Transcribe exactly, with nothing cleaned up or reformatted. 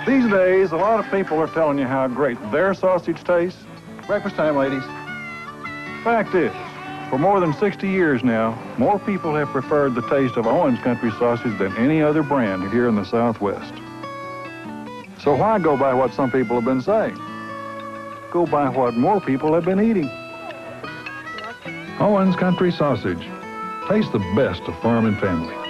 These days, a lot of people are telling you how great their sausage tastes. Breakfast time, ladies. Fact is, for more than sixty years now, more people have preferred the taste of Owens Country sausage than any other brand here in the Southwest. So why go by what some people have been saying? Go by what more people have been eating. Owens Country sausage. Taste the best of farm and family.